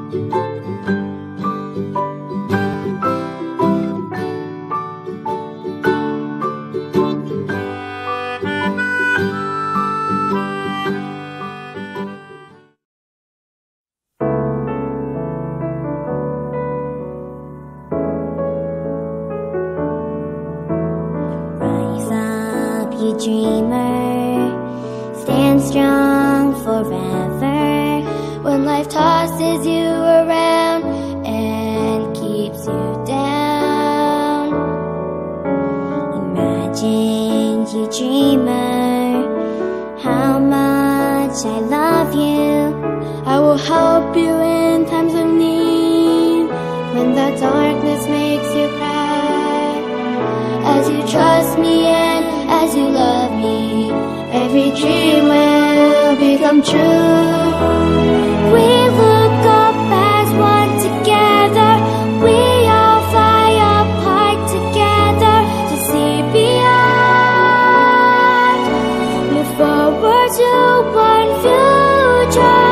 You dreamer, stand strong forever when life tosses you around and keeps you down. Imagine, you dreamer, how much I love you. I will help you in times of need when the darkness makes you cry. As you trust me and as you love me, every dream will become true. We look up as one together. We all fly apart together to see beyond. Move forward to one future.